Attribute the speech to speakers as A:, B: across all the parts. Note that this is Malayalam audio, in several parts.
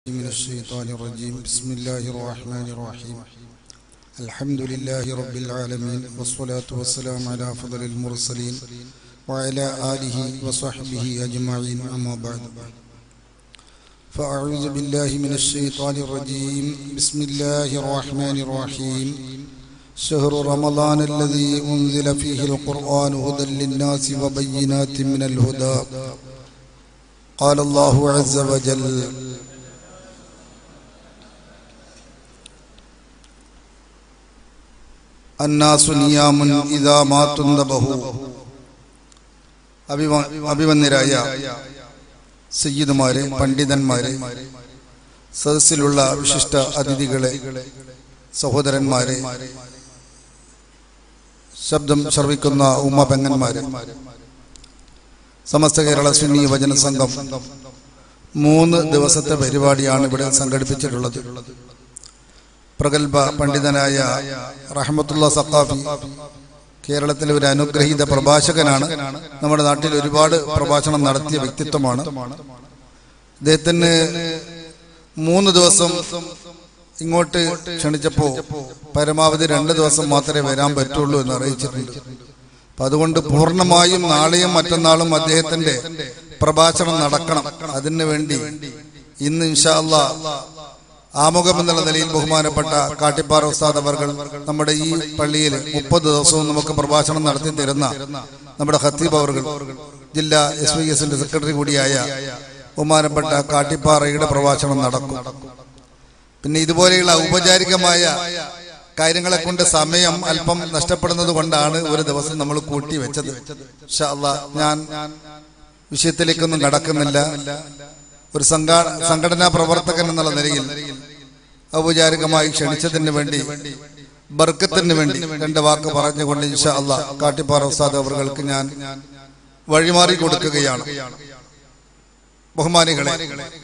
A: من الشيطان الرجيم بسم الله الرحمن الرحيم الحمد لله رب العالمين والصلاة والسلام على أفضل المرسلين وعلى آله وصحبه أجمعين أما بعد فأعوذ بالله من الشيطان الرجيم بسم الله الرحمن الرحيم شهر رمضان الذي أنزل فيه القرآن هدى للناس وبينات من الهدى قال الله عز وجل الناس نيام إذا ما تنبهوا അഭിവന്യരായ സയ്യിദുമാരെ, പണ്ഡിതന്മാരെ, സദസ്സിലുള്ള വിശിഷ്ട അതിഥികളെ, സഹോദരന്മാരെ, ശബ്ദം ശ്രവിക്കുന്ന ഉമ്മ പെങ്ങന്മാരെ, സമസ്ത കേരള സുന്നി വചന സംഘം 3 ദിവസത്തെ പരിപാടിയാണ് ഇവിടെ സംഘടിപ്പിച്ചിട്ടുള്ളത്. പ്രഗത്ഭ പണ്ഡിതനായ റഹ്മത്തുള്ള സഖാഫി കേരളത്തിലെ ഒരു അനുഗ്രഹീത പ്രഭാഷകനാണ്. നമ്മുടെ നാട്ടിൽ ഒരുപാട് പ്രഭാഷണം നടത്തിയ വ്യക്തിത്വമാണ്. അദ്ദേഹത്തിന് 3 ദിവസം ഇങ്ങോട്ട് ക്ഷണിച്ചപ്പോൾ പരമാവധി 2 ദിവസം മാത്രമേ വരാൻ പറ്റുള്ളൂ എന്ന് അറിയിച്ചിട്ടുണ്ട്. അപ്പൊ അതുകൊണ്ട് പൂർണ്ണമായും നാളെയും മറ്റന്നാളും അദ്ദേഹത്തിന്റെ പ്രഭാഷണം നടക്കണം. അതിനു വേണ്ടി ഇന്ന് ഇൻഷാ അല്ലാഹ് ആമുഖം എന്നുള്ള നിലയിൽ ബഹുമാനപ്പെട്ട കാട്ടിപ്പാറ ഉസ്താദ് അവർകൾ നമ്മുടെ ഈ പള്ളിയിൽ 30 ദിവസവും നമുക്ക് പ്രഭാഷണം നടത്തി തരുന്ന നമ്മുടെ ഖത്തീബ് അവർകൾ, ജില്ലാ SYSന്റെ സെക്രട്ടറി കൂടിയായ ബഹുമാനപ്പെട്ട കാട്ടിപ്പാറയുടെ പ്രഭാഷണം നടക്കും. പിന്നെ ഇതുപോലെയുള്ള ഔപചാരികമായ കാര്യങ്ങളെ കൊണ്ട് സമയം അല്പം നഷ്ടപ്പെടുന്നത് കൊണ്ടാണ് ഒരു ദിവസം നമ്മൾ കൂട്ടി വെച്ചത്. ഇൻഷാ അല്ലാഹ് ഞാൻ വിഷയത്തിലേക്കൊന്നും കടക്കുന്നില്ല. ഒരു സംഘടനാ പ്രവർത്തകൻ എന്നുള്ള നിലയിൽ ഔപചാരികമായി ക്ഷണിച്ചതിന് വേണ്ടി, ബർക്കത്തിന് വേണ്ടി 2 വാക്ക് പറഞ്ഞുകൊണ്ട് ഇൻഷാ അല്ലാഹ് കാട്ടിപ്പാറ ഉസ്താദ് അവർക്ക് ഞാൻ വഴിമാറി കൊടുക്കുകയാണ്. ബഹുമാനികളെ,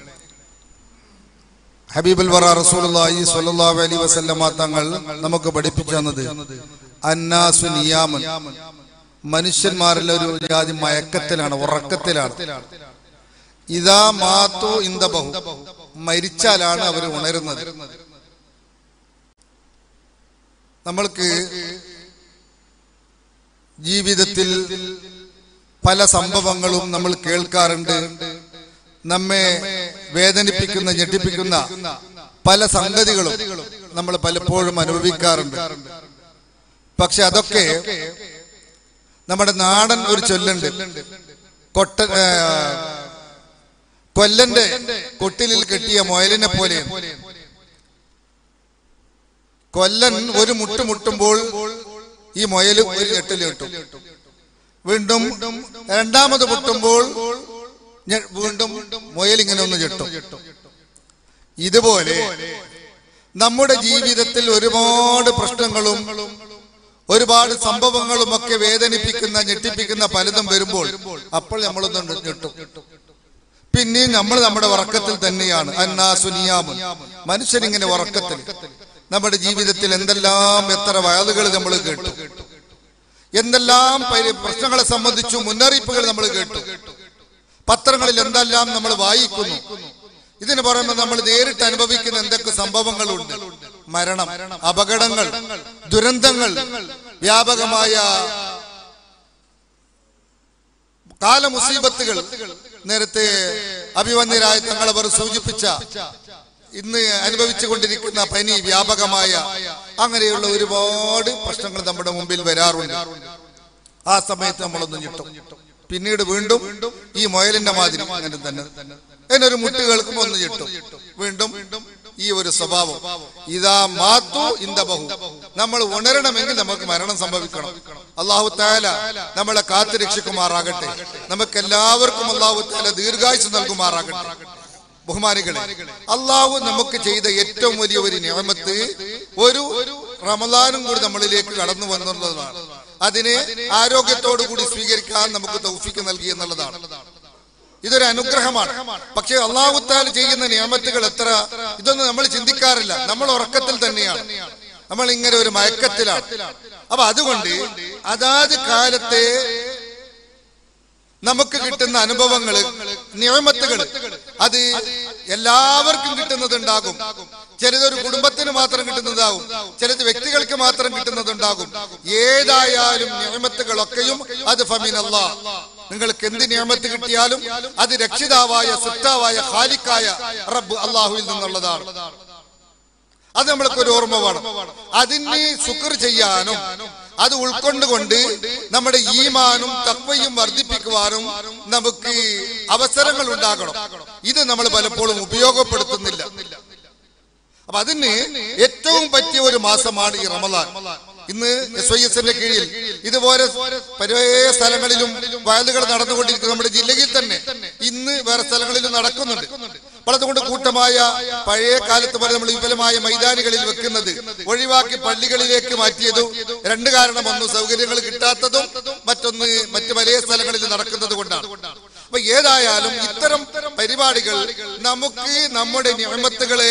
A: ഹബീബുൽ വറ റസൂലുള്ളാഹി സ്വല്ലല്ലാഹു അലൈഹി വസല്ലമ തങ്ങൾ നമുക്ക് പഠിപ്പിച്ചു തന്നത് അന്നാസു നിയാമൻ, മനുഷ്യന്മാരിൽ ഒരു ജാതി മയക്കത്തിലാണ്, ഉറക്കത്തിലാണ്. ഇദാ മാതു ഇൻദബഹു, മരിച്ചാലാണ് അവർ ഉണരുന്നത്. നമ്മൾക്ക് ജീവിതത്തിൽ പല സംഭവങ്ങളും നമ്മൾ കേൾക്കാറുണ്ട്. നമ്മെ വേദനിപ്പിക്കുന്ന, ഞെട്ടിപ്പിക്കുന്ന പല സംഗതികളും നമ്മൾ പലപ്പോഴും അനുഭവിക്കാറുണ്ട്. പക്ഷെ അതൊക്കെ നമ്മുടെ നാടൻ ഒരു ചൊല്ലുണ്ട്, കൊല്ലന്റെ കൊട്ടിലിൽ കെട്ടിയ മുയലിനെ പോലെ. കൊല്ലൻ ഒരു മുട്ടുമ്പോൾ ഈ മുയൽ ഒരു കെട്ടിൽ കെട്ടും. വീണ്ടും 2ാമത് മുട്ടുമ്പോൾ വീണ്ടും മുയൽ ഇങ്ങനെ ഒന്ന് കെട്ടും. ഇതുപോലെ നമ്മുടെ ജീവിതത്തിൽ ഒരുപാട് പ്രശ്നങ്ങളും ഒരുപാട് സംഭവങ്ങളും ഒക്കെ വേദനിപ്പിക്കുന്ന, ഞെട്ടിപ്പിക്കുന്ന പലതും വരുമ്പോൾ അപ്പോൾ നമ്മളൊന്നും ഞെട്ടും. പിന്നെയും നമ്മൾ നമ്മുടെ ഉറക്കത്തിൽ തന്നെയാണ്. അന്നാസു നിയാമുൻ, മനുഷ്യനിങ്ങനെ ഉറക്കത്തിൽ. നമ്മുടെ ജീവിതത്തിൽ എന്തെല്ലാം, എത്ര വയലുകൾ നമ്മൾ കേട്ടു, എന്തെല്ലാം പ്രശ്നങ്ങളെ സംബന്ധിച്ചു മുന്നറിയിപ്പുകൾ നമ്മൾ കേട്ടു, പത്രങ്ങളിൽ എന്തെല്ലാം നമ്മൾ വായിക്കുന്നു. ഇതിന് പുറമെ നമ്മൾ നേരിട്ട് അനുഭവിക്കുന്ന എന്തൊക്കെ സംഭവങ്ങളുണ്ട്. മരണം, അപകടങ്ങൾ, ദുരന്തങ്ങൾ, വ്യാപകമായ കാലമുസീബത്തുകൾ. നേരത്തെ അഭിവന്യരായ തങ്ങൾ അവർ സൂചിപ്പിച്ച ഇന്ന് അനുഭവിച്ചുകൊണ്ടിരിക്കുന്ന പനി, വ്യാപകമായ അങ്ങനെയുള്ള ഒരുപാട് പ്രശ്നങ്ങൾ നമ്മുടെ മുമ്പിൽ വരാറുണ്ട്. ആ സമയത്ത് നമ്മളൊന്നും ഞെട്ടും. പിന്നീട് വീണ്ടും ഈ മുയലിന്റെ മാതിരി അങ്ങനെ തന്നെ അതിനൊരു മുട്ട് കേൾക്കുമ്പോൾ ഒന്ന് ഞെട്ടും. വീണ്ടും ഈ ഒരു സ്വഭാവം. ഇദാ മാതു ഇൻദബഹു, നമ്മൾ ഉണരണമെങ്കിൽ നമുക്ക് മരണം സംഭവിക്കണം. അല്ലാഹു തആല നമ്മളെ കാത്തു രക്ഷിക്കുമാറാകട്ടെ. നമുക്ക് എല്ലാവർക്കും അല്ലാഹു തആല ദീർഘായുസ്സ് നൽകുമാറാകട്ടെ. ബഹുമാനികളെ, അല്ലാഹു നമുക്ക് ചെയ്ത ഏറ്റവും വലിയ ഒരു നിഅമത്ത് ഒരു റമളാനും കൂടി നമ്മളിലേക്ക് കടന്നു വന്നുള്ളതാണ്. അതിനെ ആരോഗ്യത്തോടു കൂടി സ്വീകരിക്കാൻ നമുക്ക് തൗഫീഖ് നൽകി എന്നുള്ളതാണ്. ഇതൊരു അനുഗ്രഹമാണ്. പക്ഷെ അല്ലാഹു തആല ചെയ്യുന്ന നിഅമത്തുകൾ എത്ര, ഇതൊന്നും നമ്മൾ ചിന്തിക്കാറില്ല. നമ്മൾ ഉറക്കത്തിൽ തന്നെയാണ്, നമ്മൾ ഇങ്ങനെ ഒരു മയക്കത്തിലാണ്. അപ്പൊ അതുകൊണ്ട് അതാത് കാലത്തെ നമുക്ക് കിട്ടുന്ന അനുഭവങ്ങള്, നിഅമത്തുകൾ, അത് എല്ലാവർക്കും കിട്ടുന്നതുണ്ടാകും, ചിലതൊരു കുടുംബത്തിന് മാത്രം കിട്ടുന്നതാകും, ചിലത് വ്യക്തികൾക്ക് മാത്രം കിട്ടുന്നതുണ്ടാകും. ഏതായാലും നിഅമത്തുകളൊക്കെയും അത് ഫമിനല്ലാഹ്. നിങ്ങൾക്ക് എന്ത് നിഅമത്ത് കിട്ടിയാലും അത് രക്ഷിതാവായ സത്താവായ ഖാലിഖായ റബ്ബ് അല്ലാഹുവിൽ നിന്നുള്ളതാണ്. അത് നമ്മൾക്കൊരു ഓർമ്മ വേണം. അതിന് ശുക്ർ ചെയ്യാനും അത് ഉൾക്കൊണ്ടുകൊണ്ട് നമ്മുടെ ഈമാനും തഖ്വയും വർദ്ധിപ്പിക്കുവാനും നമുക്ക് അവസരങ്ങൾ ഉണ്ടാകണം. ഇത് നമ്മൾ പലപ്പോഴും ഉപയോഗപ്പെടുത്തുന്നില്ല. അപ്പൊ അതിന് ഏറ്റവും പറ്റിയ ഒരു മാസമാണ് ഈ റമളാൻ. ഇന്ന് SYSന്റെ കീഴിൽ ഇതുപോലെ പല സ്ഥലങ്ങളിലും വയലുകൾ നടന്നുകൊണ്ടിരിക്കുന്നു. നമ്മുടെ ജില്ലയിൽ തന്നെ ഇന്ന് വേറെ സ്ഥലങ്ങളിലും നടക്കുന്നുണ്ട്. അതുകൊണ്ട് കൂട്ടമായ പഴയ കാലത്ത് പോലെ നമ്മൾ വിപുലമായ മൈതാനികളിൽ വെക്കുന്നത് ഒഴിവാക്കി പള്ളികളിലേക്ക് മാറ്റിയതും രണ്ട് കാരണം: ഒന്ന് സൗകര്യങ്ങൾ കിട്ടാത്തതും, മറ്റൊന്ന് മറ്റു പല സ്ഥലങ്ങളിൽ നടക്കുന്നത് കൊണ്ടാണ്. അപ്പൊ ഏതായാലും ഇത്തരം പരിപാടികൾ നമുക്ക് നമ്മുടെ നിഅമത്തുകളെ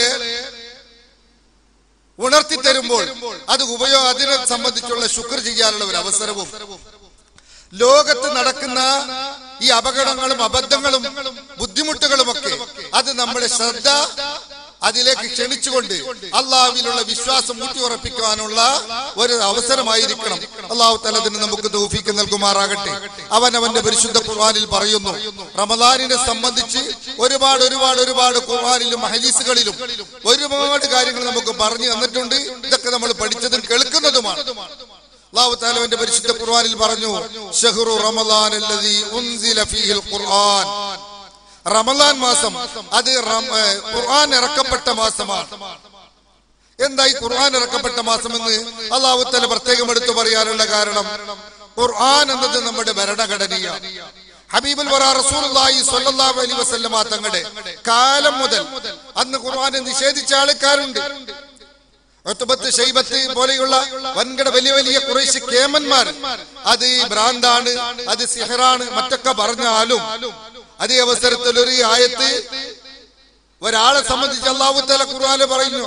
A: ഉണർത്തി തരുമ്പോൾ അത് അതിനെ സംബന്ധിച്ചുള്ള ശുക്ർ ചെയ്യാനുള്ള ഒരു അവസരവും, ലോകത്ത് നടക്കുന്ന ഈ അപകടങ്ങളും അബദ്ധങ്ങളും ബുദ്ധിമുട്ടുകളുമൊക്കെ അത് നമ്മുടെ ശ്രദ്ധ അതിലേക്ക് ക്ഷണിച്ചുകൊണ്ട് അള്ളാഹുവിലുള്ള വിശ്വാസം ഊട്ടിയുറപ്പിക്കാനുള്ള ഒരു അവസരമായിരിക്കണം. അള്ളാഹു തആല അതിന് നമുക്ക് തൗഫീഖ് നൽകുമാറാകട്ടെ. അവന്റെ പരിശുദ്ധ ഖുർആനിൽ പറയുന്നു, റമളാനിനെ സംബന്ധിച്ച് ഒരുപാട് ഖുർആനിലും ഹദീസുകളിലും ഒരുപാട് കാര്യങ്ങൾ നമുക്ക് പറഞ്ഞു തന്നിട്ടുണ്ട്. ഇതൊക്കെ നമ്മൾ പഠിച്ചതും കേൾക്കുന്നതുമാണ്. അല്ലാഹു തആല അവന്റെ പരിശുദ്ധ ഖുർആനിൽ പറഞ്ഞു, ശഹ്റു റമളാനല്ലദീ ഉൻസില ഫീഹിൽ ഖുർആൻ. റമളാൻ മാസം അത് ഖുർആൻ ഇറക്കപ്പെട്ട മാസമാണ്. എന്തായി ഖുർആൻ ഇറക്കപ്പെട്ട മാസം എന്ന് അല്ലാഹു തആല പ്രത്യേകം എടുത്തു പറയാനുള്ള കാരണം, ഖുർആൻ എന്നത് നമ്മുടെ ഭരണഘടനയാണ്. ഹബീബുൽ വറ റസൂലുള്ളാഹി സ്വല്ലല്ലാഹു അലൈഹി വസല്ലമ തങ്ങളുടെ കാലം മുതൽ അന്ന് ഖുർആനെ നിഷേധിച്ച ആൾക്കാരുണ്ട്. ഉത്ബത്ത് ശൈബത്ത് പോലെയുള്ള വൻകിട വലിയ ഖുറൈശ് കേമന്മാർ അത് ഭ്രാന്താണ്, അത് സിഹറാണ്, മറ്റൊക്കെ പറഞ്ഞാലും അതേ അവസരത്തിൽ ഒരു ആയത്ത് ഒരാളെ സംബന്ധിച്ച് അല്ലാഹു തആല ഖുർആനിൽ പറയുന്നു,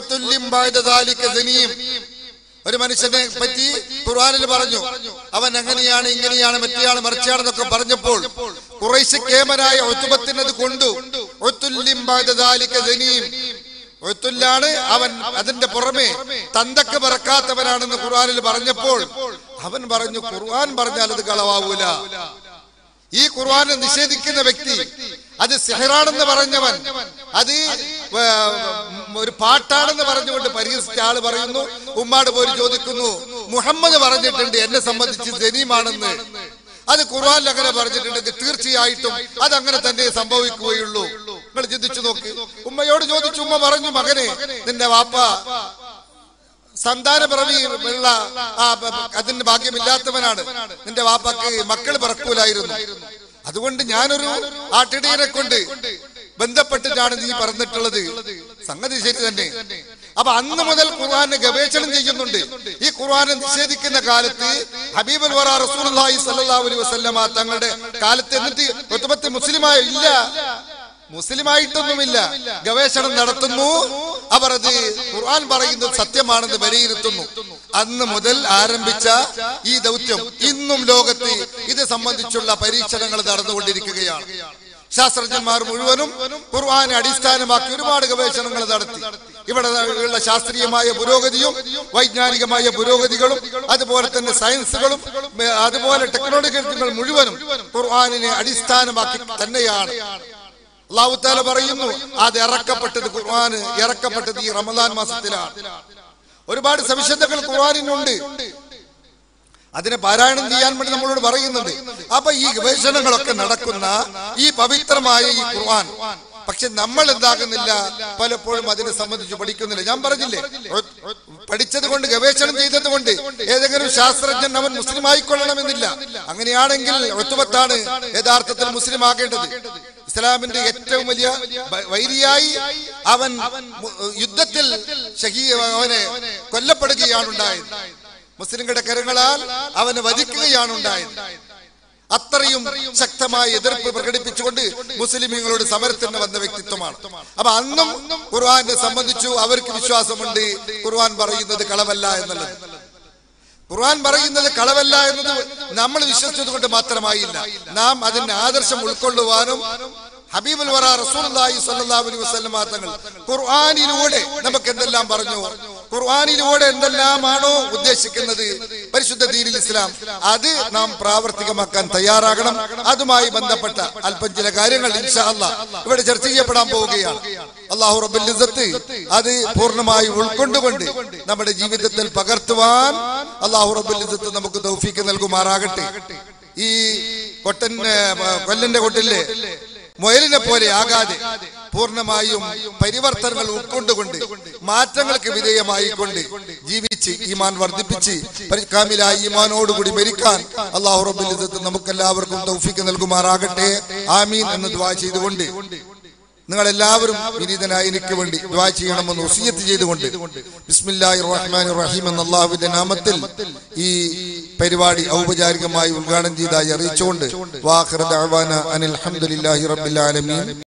A: ഒരു മനുഷ്യനെ പറ്റി ഖുർആനിൽ പറഞ്ഞു, അവൻ അങ്ങനെയാണ് ഇങ്ങനെയാണ് മറ്റേയാൾ മറിച്ചാണെന്നൊക്കെ പറഞ്ഞപ്പോൾ ഖുറൈശ് കേമനായ ഉത്ബത്തിനത് കൊണ്ടു. ഒത്തുല്ലാണ് അവൻ, അതിന്റെ പുറമെ തന്തക്ക് പറക്കാത്തവനാണെന്ന് ഖുർആനിൽ പറഞ്ഞപ്പോൾ അവൻ പറഞ്ഞു, ഖുർആൻ പറഞ്ഞാൽ അത് കളവാവൂല. ഈ ഖുർആനെ നിഷേധിക്കുന്ന വ്യക്തി, അത് സിഹറാണെന്ന് പറഞ്ഞവൻ, അത് ഒരു പാട്ടാണെന്ന് പറഞ്ഞുകൊണ്ട് പരിഹസിച്ച ആള് പറയുന്നു, ഉമ്മാട് പോയി ചോദിക്കുന്നു, മുഹമ്മദ് പറഞ്ഞിട്ടുണ്ട് എന്നെ സംബന്ധിച്ച് ജനീമാണെന്ന്. അത് ഖുർആനിൽ അങ്ങനെ പറഞ്ഞിട്ടുണ്ടെങ്കിൽ തീർച്ചയായിട്ടും അതങ്ങനെ തന്നെ സംഭവിക്കുകയുള്ളൂ. നിങ്ങൾ ചിന്തിച്ചു നോക്ക്. ഉമ്മയോട് ചോദിച്ചു, ഉമ്മ പറഞ്ഞു, മകനെ, നിന്റെ വാപ്പ സന്താനപിറവിയുള്ള അതിന്റെ ഭാഗ്യമില്ലാത്തവനാണ്, നിന്റെ വാപ്പാക്ക് മക്കൾ പിറക്കൂലായിരുന്നു, അതുകൊണ്ട് ഞാനൊരു ആട്ടിടയനെ കൊണ്ട് ബന്ധപ്പെട്ടിട്ടാണ് നീ പറഞ്ഞിട്ടുള്ളത്. സംഗതി ശരി തന്നെ. അപ്പൊ അന്ന് മുതൽ ഖുർആനെ ഗവേഷണം ചെയ്യുന്നുണ്ട്. ഈ ഖുർആനെ നിഷേധിക്കുന്ന കാലത്ത് ഹബീബുൽ വറ റസൂലുള്ളാഹി സ്വല്ലല്ലാഹു അലൈഹി വസല്ലമ തങ്ങളുടെ കാലത്ത് എന്നിട്ട് ഉത്ബത്ത് മുസ്ലിമായില്ല, മുസ്ലിമായിട്ടൊന്നുമില്ല, ഗവേഷണം നടത്തുന്നു. അവർ അത് ഖുർആൻ പറയുന്നത് സത്യമാണെന്ന് വിലയിരുത്തുന്നു. അന്ന് മുതൽ ആരംഭിച്ച ഈ ദൗത്യം ഇന്നും ലോകത്ത് ഇത് സംബന്ധിച്ചുള്ള പരീക്ഷണങ്ങൾ നടന്നുകൊണ്ടിരിക്കുകയാണ്. ശാസ്ത്രജ്ഞന്മാർ മുഴുവനും ഖുർആനെ അടിസ്ഥാനമാക്കി ഒരുപാട് ഗവേഷണങ്ങൾ നടത്തി. ഇവിടെ ഉള്ള ശാസ്ത്രീയമായ പുരോഗതിയും വൈജ്ഞാനികമായ പുരോഗതികളും അതുപോലെ തന്നെ സയൻസുകളും അതുപോലെ ടെക്നോളജികൾ മുഴുവനും ഖുർആനിനെ അടിസ്ഥാനമാക്കി തന്നെയാണ്. അല്ലാഹു തആല പറയുന്നു, അത് ഇറക്കപ്പെട്ടത് ഖുർആൻ ഇറക്കപ്പെട്ടത് ഈ റമളാൻ മാസത്തിലാണ്. ഒരുപാട് സവിശേഷതകൾ ഖുർആനിനുണ്ട്. അതിനെ പാരായണം ചെയ്യാൻ വേണ്ടി നമ്മളോട് പറയുന്നുണ്ട്. അപ്പൊ ഈ ഗവേഷണങ്ങളൊക്കെ നടക്കുന്ന ഈ പവിത്രമായ ഈ ഖുർആൻ, പക്ഷെ നമ്മൾ എന്താകുന്നില്ല, പലപ്പോഴും അതിനെ സംബന്ധിച്ച് പഠിക്കുന്നില്ല. ഞാൻ പറഞ്ഞില്ലേ, പഠിച്ചത് കൊണ്ട് ഗവേഷണം ചെയ്തത് കൊണ്ട് ഏതെങ്കിലും ശാസ്ത്രജ്ഞൻ അവൻ മുസ്ലിം ആയിക്കൊള്ളണമെന്നില്ല. അങ്ങനെയാണെങ്കിൽ ഉത്ബത്താണ് യഥാർത്ഥത്തിൽ മുസ്ലിം ആകേണ്ടത്. ഇസ്ലാമിന്റെ ഏറ്റവും വലിയ വൈരിയായി അവൻ യുദ്ധത്തിൽ അവനെ കൊല്ലപ്പെടുകയാണ് ഉണ്ടായത്. മുസ്ലിങ്ങളുടെ കരങ്ങളാൽ അവനെ വധിക്കുകയാണ് ഉണ്ടായത്. അത്രയും ശക്തമായ എതിർപ്പ് പ്രകടിപ്പിച്ചുകൊണ്ട് മുസ്ലിമീങ്ങളോട് സമരത്തിന് വന്ന വ്യക്തിത്വമാണ്. അപ്പൊ അന്നും ഖുർആനെ സംബന്ധിച്ചു അവർക്ക് വിശ്വാസമുണ്ട്, ഖുർആൻ പറയുന്നത് കളവല്ല എന്നുള്ളത്. ഖുർആൻ പറയുന്നത് കളവല്ല എന്നത് നമ്മൾ വിശ്വസിച്ചത് കൊണ്ട് മാത്രമായില്ല, നാം അതിന്റെ ആദർശം ഉൾക്കൊള്ളുവാനും ഹബീബുൽ വറ റസൂലുള്ളാഹി സ്വല്ലല്ലാഹു അലൈഹി വസല്ലം തങ്ങൾ ഖുർആനിലൂടെ നമുക്ക് എന്തെല്ലാം പറഞ്ഞു, ഖുർആനിലൂടെ എന്തെല്ലാമാണോ ഉദ്ദേശിക്കുന്നത് പരിശുദ്ധ ദീനുൽ ഇസ്ലാം, അത് നാം പ്രാവർത്തികമാക്കാൻ തയ്യാറാകണം. അതുമായി ബന്ധപ്പെട്ട അല്പം ചില കാര്യങ്ങൾ ഇൻഷാ അല്ലാഹ് ഇവിടെ ചർച്ച ചെയ്യപ്പെടാൻ പോവുകയാണ്. അല്ലാഹു റബ്ബുൽ ഇസ്സത്ത് അത് പൂർണ്ണമായി ഉൾക്കൊണ്ടുകൊണ്ട് നമ്മുടെ ജീവിതത്തിൽ പകർത്തുവാൻ അല്ലാഹു റബ്ബുൽ ഇസ്സത്ത് നമുക്ക് തൗഫീഖ് നൽകുമാറാകട്ടെ. ഈ കൊല്ലന്റെ കൊട്ടിലെ മുയലിനെ പോലെ ആകാതെ പൂർണ്ണമായും പരിവർത്തനങ്ങൾ ഉൾക്കൊണ്ടുകൊണ്ട് മാറ്റങ്ങൾക്ക് വിധേയമായിക്കൊണ്ട് ജീവിച്ച് ഈമാൻ വർദ്ധിപ്പിച്ച് കാമിലായ ഈമാനോടുകൂടി മരിക്കാൻ അല്ലാഹു റബ്ബുൽ ഇസ്സത്ത് നമുക്കെല്ലാവർക്കും തൗഫീഖ് നൽകുമാറാകട്ടെ. ആമീൻ എന്ന് ദുആ ചെയ്തുകൊണ്ട് നിങ്ങളെല്ലാവരും വിനീതനായി എനിക്ക് വേണ്ടി ദുആ ചെയ്യണമെന്ന് വസിയത്ത് ചെയ്തുകൊണ്ട് ബിസ്മില്ലാഹിർ റഹ്മാനിർ റഹീം എന്ന അല്ലാഹുവിന്റെ നാമത്തിൽ ഈ പരിപാടി ഔപചാരികമായി ഉദ്ഘാടനം ചെയ്തതായി അറിയിച്ചുകൊണ്ട് വാഖിറു ദഅവാന അനിൽ ഹംദുലില്ലാഹി റബ്ബിൽ ആലമീൻ.